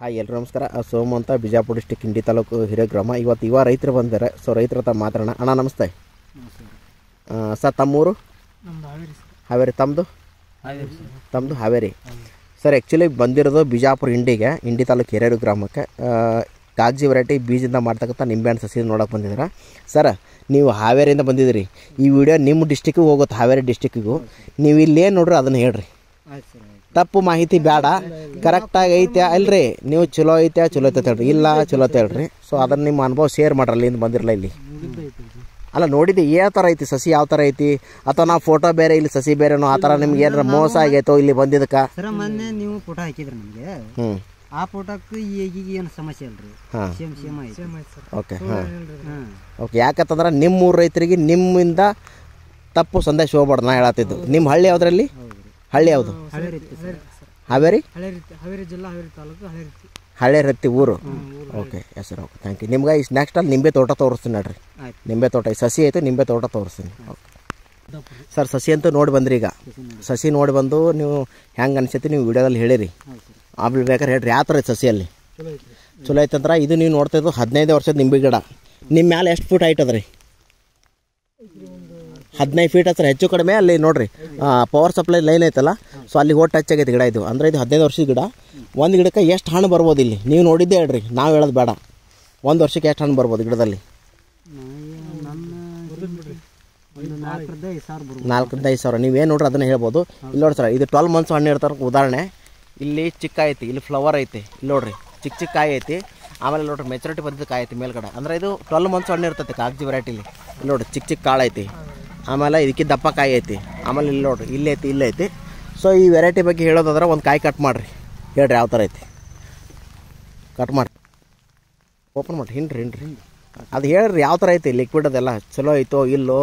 Hi ಎಲ್ಲರೂ ನಮಸ್ಕಾರ. ಸೋಮು ಅಂತ ಬಿಜಾಪುರ ಡಿಸ್ಟಿಕ್ ಇಂಡಿ ತಾಲೂಕು ಹಿರೇಗ್ರಾಮ. ಇವತ್ತು ರೈತರು ಬಂದಿದ್ದಾರೆ. ಸೊ ರೈತರ ಹತ್ರ ಮಾತಾಡೋಣ. ಅಣ್ಣ ನಮಸ್ತೆ. ಸರ್ ತಮ್ಮೂರು? ಹಾವೇರಿ. ತಮ್ಮದು ಹಾವೇರಿ. ಸರ್ ಆ್ಯಕ್ಚುಲಿ ಬಂದಿರೋದು ಬಿಜಾಪುರ ಇಂಡಿ ತಾಲೂಕು ಹಿರೇರು ಗ್ರಾಮಕ್ಕೆ. ಕಾಗಜಿ ವೆರೈಟಿ ಬೀಜದಿಂದ ಮಾಡ್ತಕ್ಕಂಥ ನಿಂಬೆಹಣ್ಣು ಸಸಿ ನೋಡೋಕೆ ಬಂದಿದ್ದೀರಾ. ಸರ್ ನೀವು ಹಾವೇರಿಯಿಂದ ಬಂದಿದ್ದೀರಿ. ಈ ವಿಡಿಯೋ ನಿಮ್ಮ ಡಿಸ್ಟಿಕ್ಕಿಗೆ ಹೋಗುತ್ತೆ, ಹಾವೇರಿ ಡಿಸ್ಟಿಕ್ಕಿಗೂ. ನೀವು ಇಲ್ಲೇನು ನೋಡ್ರಿ ಅದನ್ನು ಹೇಳ್ರಿ. ತಪ್ಪು ಮಾಹಿತಿ ಬೇಡ, ಕರೆಕ್ಟಾಗಿ ಐತೆ ಅಲ್ರಿ. ನೀವು ಚಲೋ ಐತೆ ಹೇಳ್ರಿ, ಇಲ್ಲ ಚಲೋ ಐತೆ ಹೇಳ್ರಿ. ಸೊ ಅದನ್ನು ನಿಮ್ಮ ಅನುಭವ ಶೇರ್ ಮಾಡ್ರಿ. ಅಲ್ಲಿಂದ ಬಂದಿರಲ್ಲ ಇಲ್ಲಿ ಅಲ್ಲ ನೋಡಿದ್ದೆ ಯಾವ ಥರ ಐತಿ ಸಸಿ, ಯಾವ ಥರ ಐತಿ, ಅಥವಾ ನಾವು ಫೋಟೋ ಬೇರೆ ಇಲ್ಲಿ ಸಸಿ ಬೇರೆನೋ ಆ ಥರ ನಿಮ್ಗೆ ಏನಾರ ಮೋಸ ಆಗೈತೋ ಇಲ್ಲಿ ಬಂದಿದ್ದಕ್ಕೆ? ಸರ್ ಮೊನ್ನೆ ನೀವು ಫೋಟೋ ಹಾಕಿದ್ರಿ ನಮಗೆ, ಆ ಫೋಟೋಕ್ಕೆ ಈಗ ಏನು ಸಮಸ್ಯೆ ಅಲ್ರಿ? ಸೇಮ್ ಐತಿ. Okay okay. ಯಾಕಂತಂದ್ರೆ ನಿಮ್ಮೂರು ರೈತರಿಗೆ ನಿಮ್ಮಿಂದ ತಪ್ಪು ಸಂದೇಶ ಹೋಗ್ಬಾರ್ದು. ನಾ ಹೇಳತ್ತಿದ್ದು ನಿಮ್ಮ ಹಳ್ಳಿ ಯಾವುದ್ರಲ್ಲಿ? ಹಳ್ಳಿ ಯಾವುದು? ಹಾವೇರಿ ಜಿಲ್ಲಾ, ಹಾವೇರಿ ತಾಲೂಕು, ಹಳೆ ರತ್ತಿ ಊರು. Okay yes sir. Okay thank you. ನಿಮ್ಗೆ ಈ ನೆಕ್ಸ್ಟ್ ಅಲ್ಲಿ ನಿಂಬೆ ತೋಟ ತೋರಿಸ್ತೀನಿ ನೋಡ್ರಿ. ನಿಂಬೆ ತೋಟ ಈ ಸಸಿ ಆಯಿತು, ನಿಂಬೆ ತೋಟ ತೋರಿಸ್ತೀನಿ. ಓಕೆ ಸರ್, ಸಸಿ ಅಂತೂ ನೋಡಿ ಬಂದ್ರಿ. ಈಗ ಸಸಿ ನೋಡಿ ಬಂದು ನೀವು ಹೆಂಗೆ ಅನ್ಸೈತಿ ನೀವು ವಿಡಿಯೋದಲ್ಲಿ ಹೇಳಿರಿ. ಆಮೇಲೆ ಬೇಕಾದ್ರೆ ಹೇಳ್ರಿ ಯಾವ ಥರ ಐತೆ ಸಸಿಯಲ್ಲಿ. ಚಲೋ ಐತಂದ್ರೆ ಇದು ನೀವು ನೋಡ್ತಾ ಇದ್ದು 15 ವರ್ಷದ ನಿಂಬೆ ಗಿಡ. ನಿಮ್ಮ ಮ್ಯಾಲೆ ಎಷ್ಟು ಫೀಟ್ ಹೈಟ್ ಅದ ರೀ? 15 ಫೀಟ್ ಹತ್ರ ಹೆಚ್ಚು ಕಡಿಮೆ. ಅಲ್ಲಿ ನೋಡಿರಿ ಪವರ್ ಸಪ್ಲೈ ಲೈನ್ ಐತಲ್ಲ, ಸೊ ಅಲ್ಲಿ ಹೋಗಿ ಟಚ್ ಆಗೈತೆ ಗಿಡ. ಇದು ಅಂದರೆ ಇದು 15 ವರ್ಷದ ಗಿಡ. ಒಂದು ಗಿಡಕ್ಕೆ ಎಷ್ಟು ಹಣ್ಣು ಬರ್ಬೋದು ಇಲ್ಲಿ ನೀವು ನೋಡಿದ್ದೇ ಹೇಳ್ರಿ, ನಾವು ಹೇಳೋದು ಬೇಡ. ಒಂದು ವರ್ಷಕ್ಕೆ ಎಷ್ಟು ಹಣ್ಣು ಬರ್ಬೋದು ಗಿಡದಲ್ಲಿ? 4ರಿಂದ 5 ಸಾವಿರ. ನೀವೇನು ನೋಡ್ರಿ ಅದನ್ನು ಹೇಳ್ಬೋದು. ಇಲ್ಲಿ ನೋಡಿ ಸರ್, ಇದು 12 ಮಂತ್ಸ್ ಹಣ್ಣು ಇರ್ತಾರೆ. ಉದಾಹರಣೆ ಇಲ್ಲಿ ಚಿಕ್ಕ ಐತಿ, ಇಲ್ಲಿ ಫ್ಲವರ್ ಐತಿ, ಇಲ್ಲಿ ನೋಡ್ರಿ ಚಿಕ್ಕ ಕಾಯಿ ಐತಿ. ಆಮೇಲೆ ನೋಡ್ರಿ ಮೆಚುರಿಟಿ ಬಂದಿದ್ದು ಕಾಯಿ ಐತಿ ಮೇಲ್ಗಡೆ. ಅಂದರೆ ಇದು 12 ಮಂತ್ಸ್ ಹಣ್ಣು ಇರ್ತೈತಿ ಕಾಗಜಿ ವೆರೈಟಿಲಿ. ಇಲ್ಲಿ ನೋಡ್ರಿ ಚಿಕ್ಕ ಕಾಳು ಐತಿ. ಆಮೇಲೆ ಇದಕ್ಕೆ ದಪ್ಪ ಕಾಯಿ ಐತಿ. ಆಮೇಲೆ ಇಲ್ಲಿ ನೋಡ್ರಿ ಇಲ್ಲಿ ಐತಿ. ಸೊ ಈ ವೆರೈಟಿ ಬಗ್ಗೆ ಹೇಳೋದಾದ್ರೆ ಒಂದು ಕಾಯಿ ಕಟ್ ಮಾಡಿರಿ, ಹೇಳ್ರಿ ಯಾವ ಥರ ಐತಿ. ಕಟ್ ಮಾಡಿ ಓಪನ್ ಮಾಡಿ ಹಿಂಡ್ರಿ ಅದು ಹೇಳ್ರಿ ಯಾವ ಥರ ಐತಿ. ಲಿಕ್ವಿಡ್ ಅದೆಲ್ಲ ಚಲೋ ಐತೋ ಇಲ್ಲೋ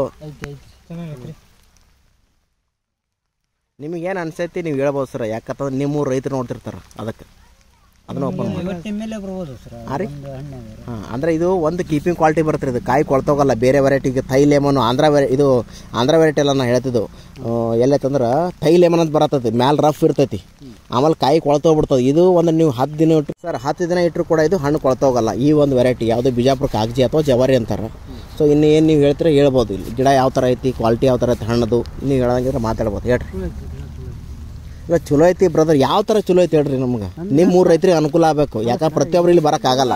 ನಿಮಗೇನು ಅನ್ಸೈತಿ ನೀವು ಹೇಳ್ಬೋದು ಸರ್. ಯಾಕಂತಂದ್ರೆ ನಿಮ್ಮೂರು ರೈತರು ನೋಡ್ತಿರ್ತಾರೆ, ಅದಕ್ಕೆ ಅದನ್ನು ಓಪನ್ ಮಾಡಿ. ಹಾಂ ರೀ. ಹಾಂ ಅಂದರೆ ಇದು ಒಂದು ಕೀಪಿಂಗ್ ಕ್ವಾಲಿಟಿ ಬರುತ್ತೆ. ಇದು ಕಾಯಿ ಕೊಳ್ತೋಗಲ್ಲ. ಬೇರೆ ವೆರೈಟಿಗೆ ಥೈ ಲೆಮನು ಇದು ಆಂಧ್ರ ವೆರೈಟಿ ಎಲ್ಲ ನಾ ಹೇಳ್ತಿದ್ದು. ಎಲ್ಲೈತಂದ್ರೆ ಥೈ ಲೆಮನ್ ಅಂತ ಬರತ್ತೈತಿ, ಮ್ಯಾಲೆ ರಫ್ ಇರ್ತೈತಿ, ಆಮೇಲೆ ಕಾಯಿ ಕೊಳ್ತೋಗ್ಬಿಡ್ತದೆ. ಇದು ಒಂದು ನೀವು 10 ದಿನ ಇಟ್ಟರು ಸರ್, 10 ದಿನ ಇಟ್ಟರು ಕೂಡ ಇದು ಹಣ್ಣು ಕೊಳ್ತೋಗಲ್ಲ. ಈ ಒಂದು ವೆರೈಟಿ ಯಾವುದು ಬಿಜಾಪುರ ಕಾಗಜಿ ಅಥವಾ ಜವಾರಿ ಅಂತಾರೆ. ಸೊ ಇನ್ನು ಏನು ನೀವು ಹೇಳ್ತೀರ ಹೇಳ್ಬೋದು. ಇಲ್ಲಿ ಗಿಡ ಯಾವ ಥರ ಐತಿ, ಕ್ವಾಲಿಟಿ ಯಾವ ಥರ ಐತಿ, ಹಣ್ಣದು ನೀವು ಹೇಳಂಗಿದ್ರೆ ಮಾತಾಡ್ಬೋದು. ಹೇಳ್ರಿ ಇಲ್ಲ ಚಲೋ ಐತಿ ಬ್ರದರ್. ಯಾವ ಥರ ಚಲೋ ಐತಿ ಹೇಳ್ರಿ ನಮ್ಗೆ. ನಿಮ್ಮ ಮೂರು ರೈತರಿಗೆ ಅನುಕೂಲ ಆಗಬೇಕು. ಯಾಕಂದ್ರೆ ಪ್ರತಿಯೊಬ್ಬರು ಇಲ್ಲಿ ಬರೋಕ್ಕಾಗಲ್ಲ.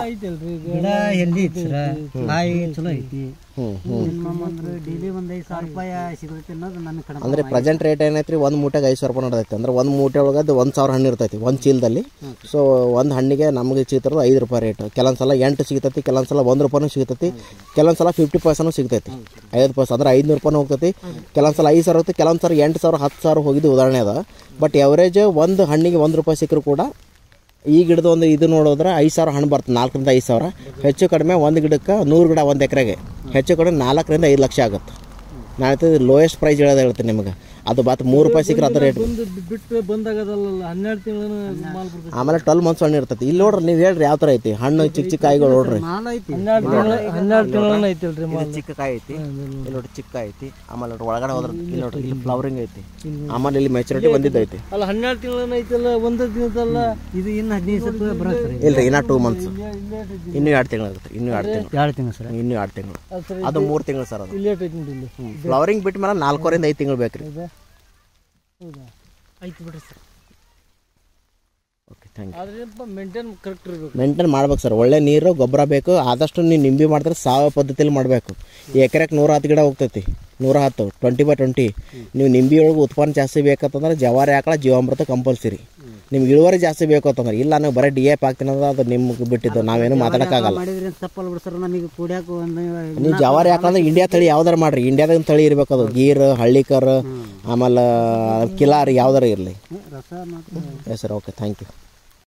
ಅಂದ್ರೆ ಪ್ರೆಸೆಂಟ್ ರೇಟ್ ಏನೈತ್ರಿ, ಒಂದು ಮೂಟೆಗೆ 5,000 ರೂಪಾಯಿ ನಡೆದೈತಿ. ಅಂದ್ರೆ ಒಂದು ಮೂಟೆ ಒಳಗೆ 1,000 ಹಣ್ಣು ಇರ್ತೈತಿ ಒಂದು ಚೀಲದಲ್ಲಿ. ಸೊ ಒಂದು ಹಣ್ಣಿಗೆ ನಮಗೆ ಸಿಗ್ತಿರೋದು 5 ರೂಪಾಯಿ ರೇಟ್. ಕೆಲವೊಂದ್ಸಲ 8 ಸಿಗ್ತೈತಿ, ಕೆಲವೊಂದ್ಸಲ 1 ರೂಪಾಯಿನೂ ಸಿಗ್ತೈತಿ, ಕೆಲವೊಂದ್ಸಲ 50 ಪೈಸನೂ ಸಿಗ್ತೈತಿ. 5 ಪೈಸೆ ಅಂದ್ರೆ 500 ರೂಪಾಯಿ ಹೋಗ್ತೈತಿ. ಕೆಲವೊಂದ್ಸಲ 5,000 ಹೋಗ್ತೈತಿ, ಕೆಲವೊಂದ್ಸಲ 8,000 10,000 ಹೋಗಿದ್ದು ಉದಾಹರಣೆ ಅದ. ಬಟ್ ಎವರೇಜ್ ಒಂದು ಹಣ್ಣಿಗೆ 1 ರೂಪಾಯಿ ಸಿಕ್ಕರು ಕೂಡ ಈ ಗಿಡದ ಒಂದು ಇದು ನೋಡಿದ್ರೆ 5,000 ಹಣ್ಣು ಬರ್ತದೆ. 4ರಿಂದ 5,000 ಹೆಚ್ಚು ಕಡಿಮೆ. ಒಂದು ಗಿಡಕ್ಕೆ 100 ಗಿಡ ಒಂದು ಎಕರೆಗೆ ಹೆಚ್ಚು ಕಡಿಮೆ 4ರಿಂದ 5 ಲಕ್ಷ ಆಗುತ್ತೆ. ನಾನು ಹೇಳ್ತಿದ್ದು ಲೋಯೆಸ್ಟ್ ಪ್ರೈಸ್ ಹೇಳ್ತೀನಿ ನಿಮಗೆ. ಅದು ಬಾತ್ 3 ರೂಪಾಯಿ ಸಿಕ್ಕರೆ ಅದು ರೇಟ್ ಬಿಟ್ಟು ಬಂದಾಗ 12 ತಿಂಗಳು. ಆಮೇಲೆ 12 ಮಂತ್ಸ್ ಹಣ್ಣು ಇರ್ತೈತಿ. ಇಲ್ಲಿ ನೋಡ್ರಿ ನೀವು ಹೇಳ್ರಿ ಯಾವ ಥರ ಐತಿ ಹಣ್ಣು. ಚಿಕ್ಕ ಕಾಯಿಗಳು ನೋಡ್ರಿ, 12 ತಿಂಗಳು ಐತಿಲ್ರಿ. ಚಿಕ್ಕ ಕಾಯಿ ಐತಿ, ಇಲ್ಲಿ ನೋಡ್ರಿ ಚಿಕ್ಕ ಐತಿ. ಆಮೇಲೆ ನೋಡ್ರಿ ಒಳಗಡೆ ಹೋದ್ರೆ ಇಲ್ಲಿ ನೋಡ್ರಿ ಇಲ್ಲಿ ಫ್ಲವರಿಂಗ್ ಐತಿ. ಆಮೇಲೆ ಇಲ್ಲಿ ಮೆಚುರಿಟಿ ಬಂದಿದ್ದೈತಿ. ಅಲ್ಲ 12 ತಿಂಗಳು ಐತಲ್ಲ, ಒಂದು ದಿನದಲ್ಲ. ಇದು ಇನ್ನು 15 ಬರುತ್ತೆ. ಇಲ್ರಿ ಇನ್ನ 2 ಮಂತ್ಸ್, ಇನ್ನೂ 2 ತಿಂಗಳು ಆಗುತ್ತೆ. ಇನ್ನೂ 2 ತಿಂಗಳು ಸರ್, ಇನ್ನೂ 2 ತಿಂಗಳು. ಅದು 3 ತಿಂಗಳು ಸರ್. ಅದು ಇಲ್ಲಿ ಫ್ಲವರಿಂಗ್ ಬಿಟ್ಟ ಮೇಲೆ 4ರಿಂದ 5 ತಿಂಗಳು ಬೇಕ್ರಿ. ಆಯ್ತು ಬಿಡ್ರಿ ಸರ್. Okay thank you. ಆದ್ರೆ ಮೇಂಟೈನ್ ಮಾಡ್ಬೇಕು ಸರ್. ಒಳ್ಳೆ ನೀರು ಗೊಬ್ಬರ ಬೇಕು. ಆದಷ್ಟು ನೀವು ನಿಂಬೆ ಮಾಡಿದ್ರೆ ಸಾವಯವ ಪದ್ಧತಿಯಲ್ಲಿ ಮಾಡಬೇಕು. ಎಕರೆಗೆ 110 ಗಿಡ ಹೋಗ್ತೈತಿ. 110 20/20. ನೀವು ನಿಂಬೆ ಒಳಗೆ ಉತ್ಪನ್ನ ಜಾಸ್ತಿ ಬೇಕಂತಂದ್ರೆ ಜವಾರಿ ಆಕಳ ಜೀವಾಮೃತ ಕಂಪಲ್ಸರಿ. ನಿಮ್ಗೆ ಇಳುವರಿ ಜಾಸ್ತಿ ಬೇಕು ಅಂತಂದ್ರೆ, ಇಲ್ಲ ನಾವು ಬರೀ DAP ಹಾಕ್ತೀನಿ ಅಂದ್ರೆ ಅದು ನಿಮ್ಗೆ ಬಿಟ್ಟಿದ್ದು, ನಾವೇನು ಮಾತಾಡೋಕ್ಕಾಗಲ್ಲ. ನೀವು ಜವಾರಿ ಹಾಕಂದ್ರೆ ಇಂಡಿಯಾ ತಳಿ ಯಾವ್ದಾರು ಮಾಡ್ರಿ. ಇಂಡಿಯಾದಾಗ ತಳಿ ಇರಬೇಕು. ಅದು ಗೀರ್, ಹಳ್ಳಿಕರ್, ಆಮೇಲೆ ಕಿಲಾರಿ ಯಾವ್ದಾರು ಇರಲಿ. Yes sir. Okay thank you.